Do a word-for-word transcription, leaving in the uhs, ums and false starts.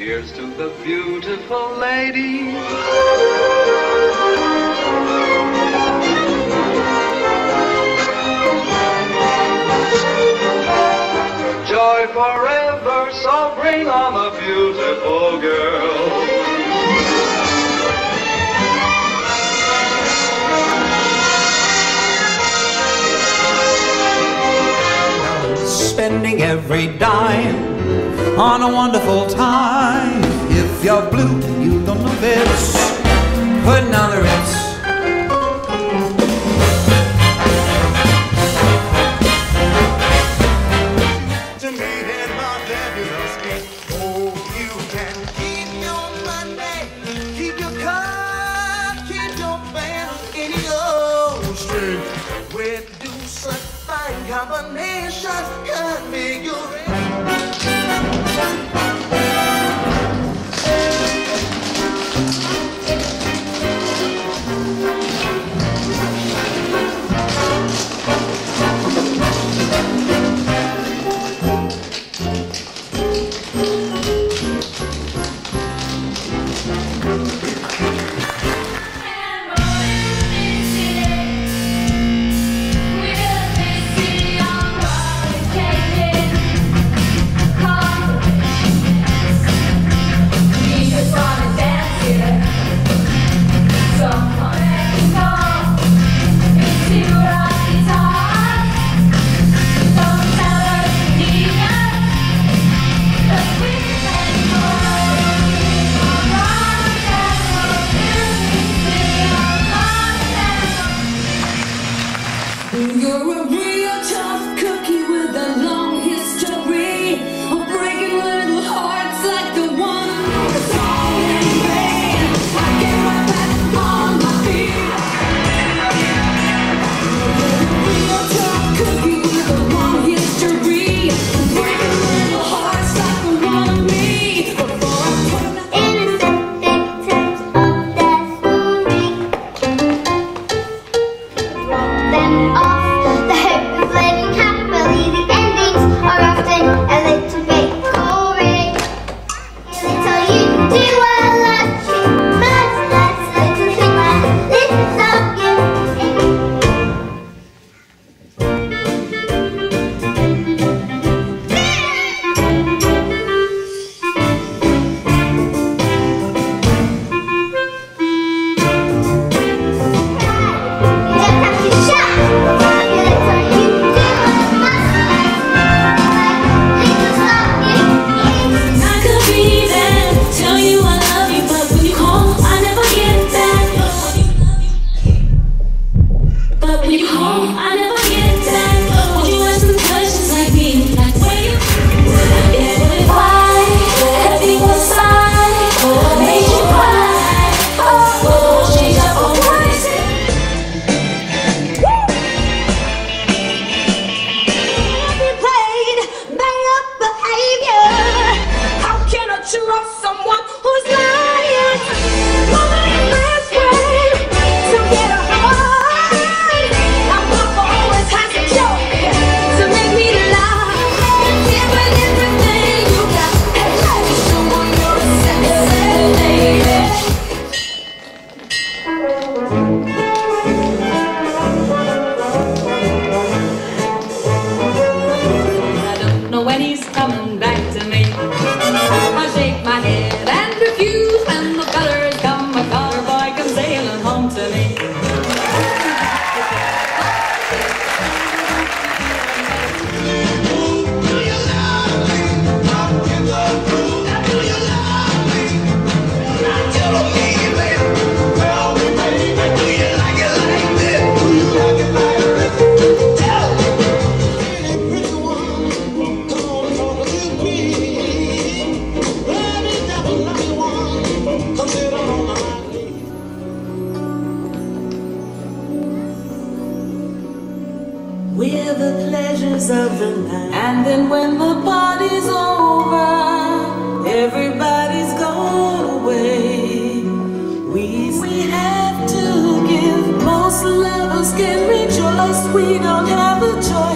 Here's to the beautiful lady. Joy forever, so bring on the beautiful girl. Spending every dime on a wonderful time. If you're blue, you don't know this. Putting on the Ritz. Oh, you can keep your money, keep your car, keep your band in your street. Where do such fine combinations can make you We're the pleasures of the night. And then when the party's over, everybody's gone away. We, we have to give. Most lovers can rejoice. We don't have a choice.